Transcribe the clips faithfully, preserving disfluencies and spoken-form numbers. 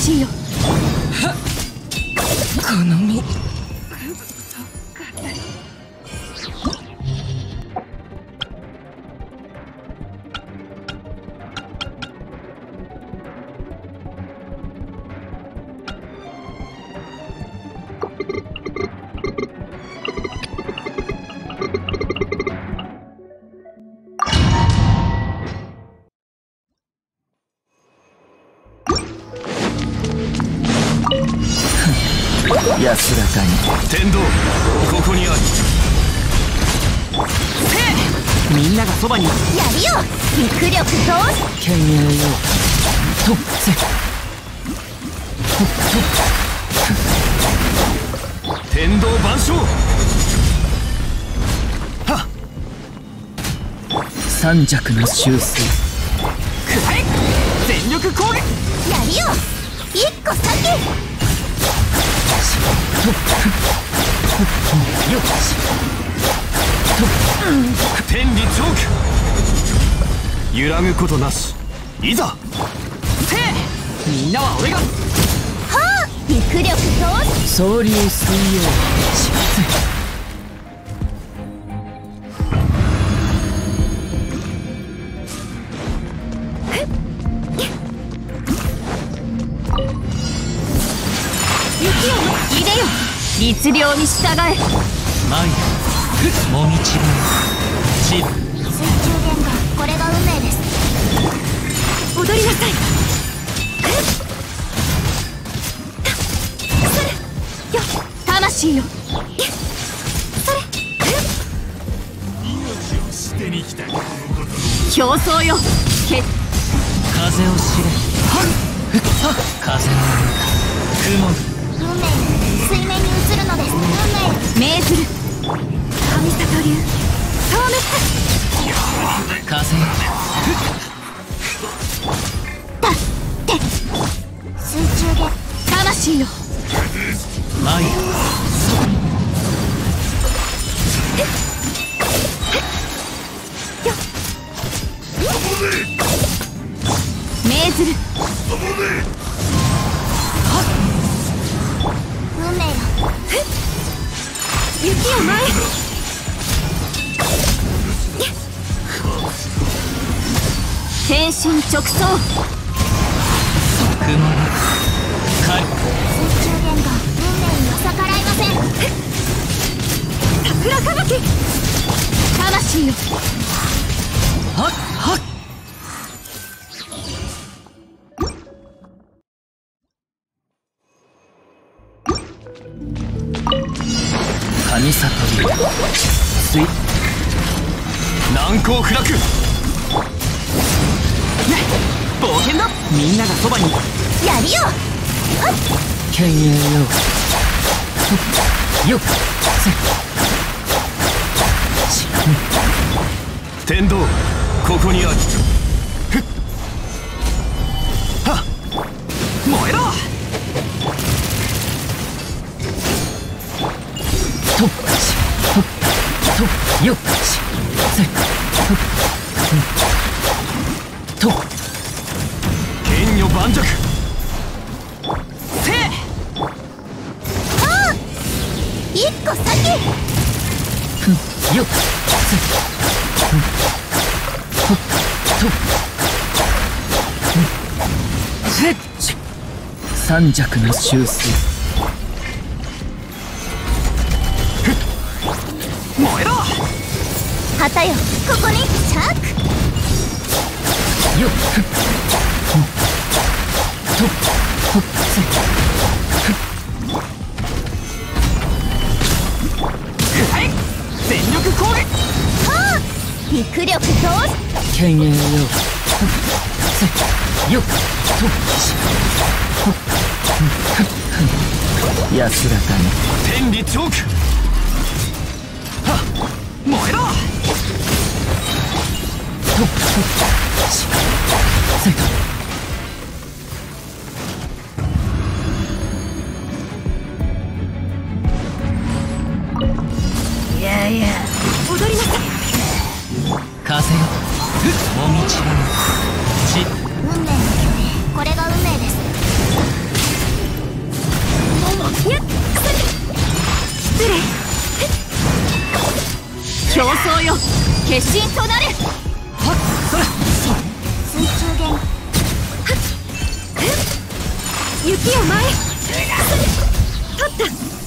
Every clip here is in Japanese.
魂よ。この身。 安らかに。 天道ここにあり。 みんながそばに。 やるよ。肉力通す。 権威よとっせ天道万象。はっ三弱の修正。 くらえ全力攻撃。 やるよ。一個先。 天理チョーク。揺らぐことなし。いざせい。みんなは俺が。はあ肉力通す。 総流水曜律令に従え。 前もみちぶち。 水中言語、これが運命です。踊りなさい。それよ魂よ。それ命を捨てに来た競争よ。け風を知れ。風の雲。 運命水面に映るのです。運命命ずる。神里流消滅。 風だって水中言魂よ。 前命ずる。運命よ。雪よ前。天心直送。 雲の海。 水中言語、運命には逆らいません。桜吹雪。魂よ。 はっはっ神里流水難攻不落。冒険だ。 みんながそばに。 やるよ。 権威よよっせ天道ここにあり。ふっはっ燃えろ。 とっしとっとよっしせとっ剣女盤石。せい。 ああ一個先。 よっせとっとせっ三弱の修正。 燃えろ。 旗よここにチャーク。 よっとっとっせはい全力攻撃。 はあ肉力通す。 権威よせよっとっし安らかに。 天理チョーク。はっ燃えろ。 とっとっしせいやいや踊りなさい。 風よもみちぶち。 運命の距離、これが運命です。 争よ決心となれ。 はっそれ水中弦。雪を前。取った。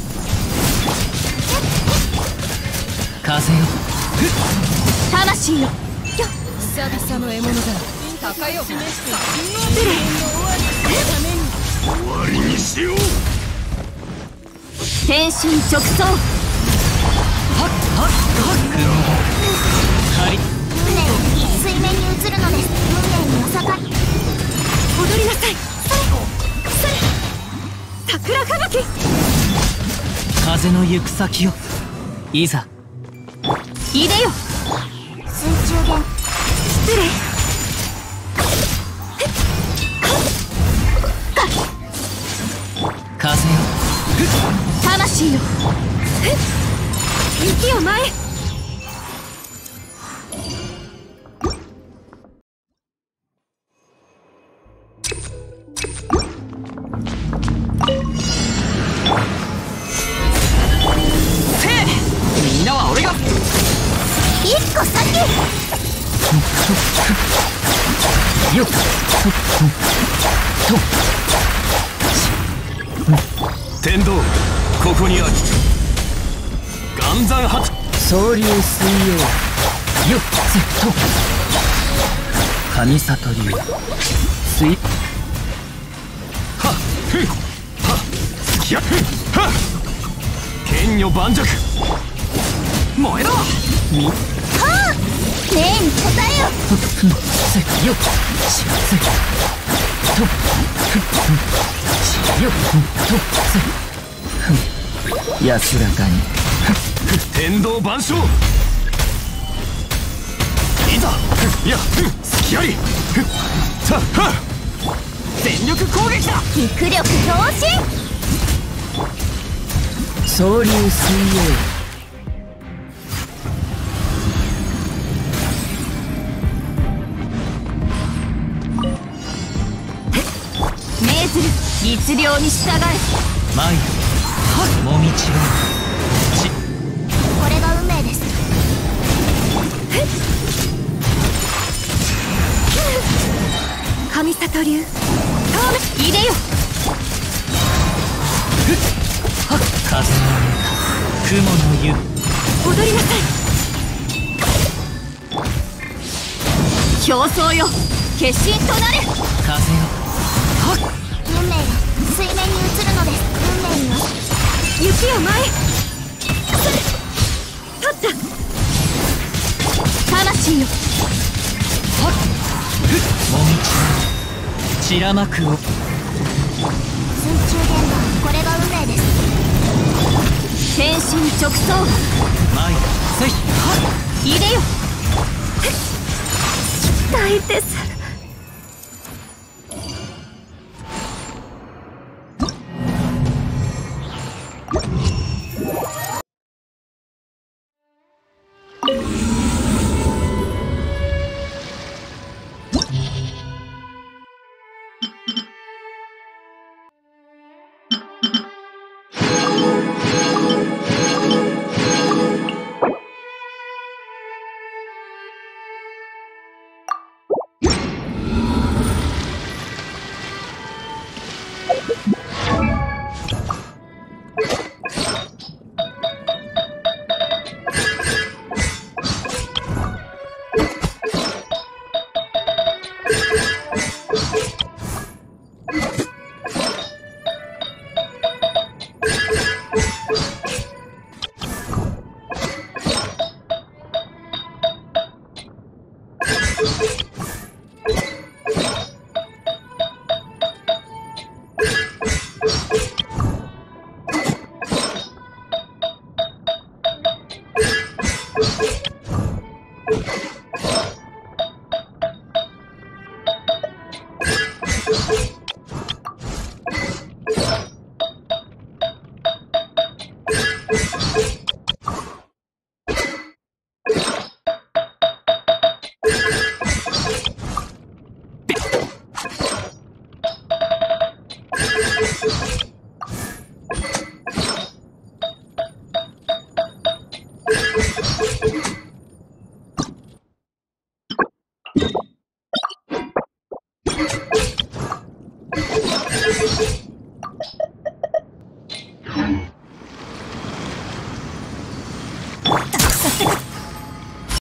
風よ魂よ。 久々の獲物だ。高よ失礼。 終わりにしよう。 天心直送。 はっはっはっはい運命水面に映るのです。運命によさか踊りなさい。それそれ桜吹雪。 風の行く先よいざいでよ。水中弦。失礼。 風よ魂よ。雪を前。 みんなは俺が。 一個先。 よっと天道ここにある。岩山発総流水泳よっつと神里流水はっふんはっやっふんはっ剣女盤石燃えろ。 みはあねえに答えよ。 ふんせよっしせとふんしよっとせふん安らかに天道万象。いざいや隙あり。さあはっ全力攻撃だ。 肉力増進。 総流水泳命ずる律令に従え。 参るもみちろちこれが運命です。神里流透明いでよ。 はっ風の雲の湯踊りなさい。競争よ決心となれ。 風よはっ運命が水面に映るのです。運命には雪を前。取った。魂よ。 はっもみち散らまくを水中弦がこれが運命です。天心直送。 参るせいはいでよ。大です。 く